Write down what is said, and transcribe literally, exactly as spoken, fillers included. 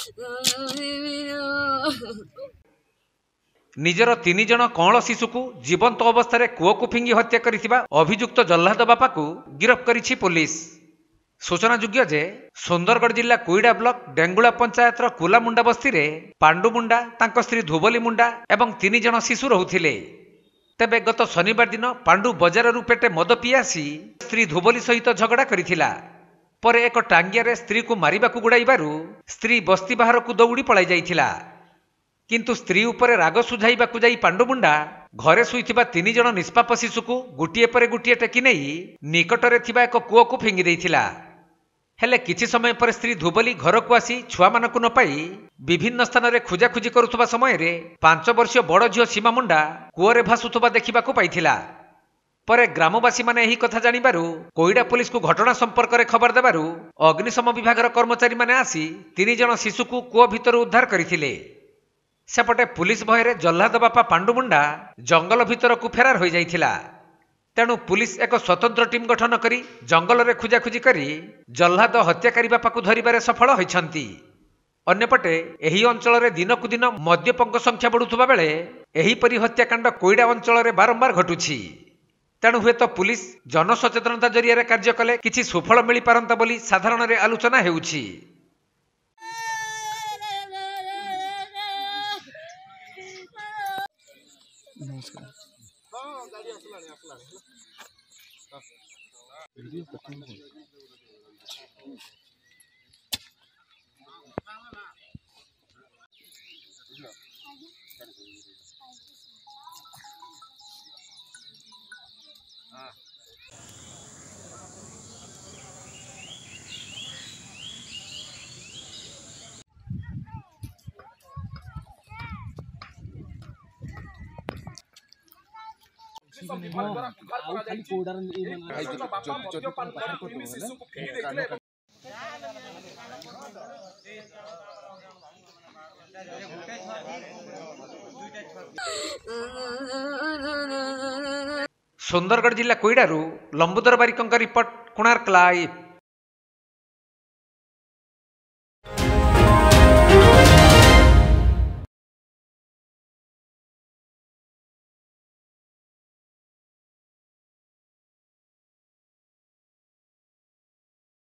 निजर तीन जन कौल शिशु को जीवंत अवस्था कूओ को फिंगी हत्या करिथिबा अभियुक्त जल्लाद बापा को गिरफ्त करिछि पुलिस। सूचनायोग्य जे सुंदरगढ़ जिला कोईडा ब्लॉक डेंगुला पंचायतर कुलामुंडा बस्ती रे पांडु मुंडा तांक स्त्री धुबली मुंडा एवं तीन जन शिशु रहुथिले। तेबे गत शनिवार दिन पांडु बजार पेटे मद पी आसी स्त्री धुबली सहित झगड़ा करिथिला। परे एक टांगिया रे स्त्री को मारिबाकू गुड़ाइबारु स्त्री बस्ती बाहर को दौड़ी पलाई जाइथिला। किंतु स्त्री उपरे राग सुझाइबाकू जाई पांडु मुंडा घरे सुईथिबा तीन जन निष्पाप शिशु को गुटिए परे गुटिए टेकी नहीं निकटरे थिबा एक कूओ को फिंगी देइथिला। हेले किछि समय पर स्त्री धुबली घर को आसी छुआ मानकु न पाई विभिन्न स्थान रे खोजाखोजी करुथबा समय रे पांच वर्षीय बड़ झियो सीमा मुंडा कूओरे भासुथबा देखिबाकू पाइथिला। परे ग्रामवासी माने एही कथा जानिबारु कोईडा पुलिस को घटना संपर्क रे खबर देबारु अग्निशम विभागर कर्मचारी माने आसी तीन जन शिशु को कूओ भितर उद्धार करथिले। सेपटे पुलिस भୟରେ जल्लाद बापा पांडु मुंडा जंगल भितर को फेरार हो जाइथिला। तेणु पुलिस एक स्वतंत्र टीम गठन करी जंगल रे खोजाखोजी करी जल्लाद हत्याकारी बापा को धरिबारे सफल होइछंती। अन्यपटे एही अंचल रे दिनकु दिन मद्यपंक संख्या बढ़ुथबा बेले एही परि हत्याकांड कोईडा अंचल रे बारंबार घटुछि। तेणु हुए तो पुलिस जनसचेतनता जरिया कार्य कले किछि सुफल मिली पारंता बोली साधारण रे आलोचना हेउछि। नमस्कार। हाँ गाड़ी आसलानी आसलानी वीडियो कटिंग हो हां खाली कोडार सुंदरगढ़ जिला कोईडारू लंबोदर बारिकंका रिपोर्ट कोणार्क लाइव।